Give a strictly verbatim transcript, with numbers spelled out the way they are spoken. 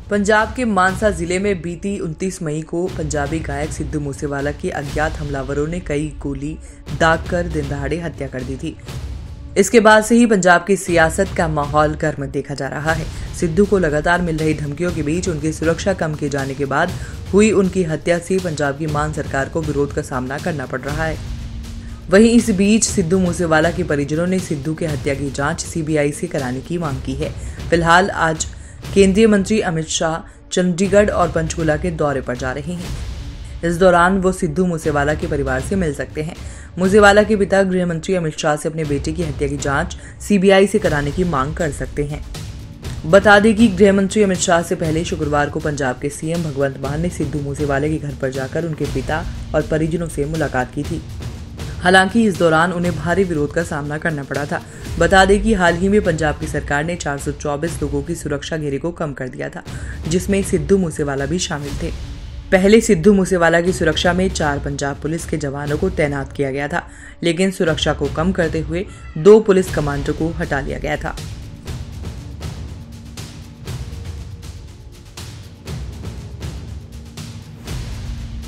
पंजाब के मानसा जिले में बीती उनतीस मई को पंजाबी गायक सिद्धू मूसेवाला की अज्ञात हमलावरों ने कई गोली दागकर दिन दहाड़े हत्या कर दी थी। इसके बाद से ही पंजाब की सियासत का माहौल गर्म देखा जा रहा है। सिद्धू को लगातार मिल रही धमकियों के बीच उनकी सुरक्षा कम किए जाने के बाद हुई उनकी हत्या से पंजाब की मान सरकार को विरोध का सामना करना पड़ रहा है। वहीं इस बीच सिद्धू मूसेवाला के परिजनों ने सिद्धू की हत्या की जांच सीबीआई से कराने की मांग की है। फिलहाल आज केंद्रीय मंत्री अमित शाह चंडीगढ़ और पंचकुला के दौरे पर जा रहे हैं। इस दौरान वो सिद्धू मूसेवाला के परिवार से मिल सकते हैं। मूसेवाला के पिता गृह मंत्री अमित शाह से अपने बेटे की हत्या की जांच सीबीआई से कराने की मांग कर सकते हैं। बता दें कि गृह मंत्री अमित शाह से पहले शुक्रवार को पंजाब के सीएम भगवंत मान ने सिद्धू मूसेवाले के घर पर जाकर उनके पिता और परिजनों से मुलाकात की थी। हालांकि इस दौरान उन्हें भारी विरोध का सामना करना पड़ा था। बता दें कि हाल ही में पंजाब की सरकार ने चार सौ चौबीस लोगों की सुरक्षा घेरे को कम कर दिया था, जिसमें सिद्धू मूसेवाला भी शामिल थे। पहले सिद्धू मूसेवाला की सुरक्षा में चार पंजाब पुलिस के जवानों को तैनात किया गया था, लेकिन सुरक्षा को कम करते हुए दो पुलिस कमांडर को हटा लिया गया था।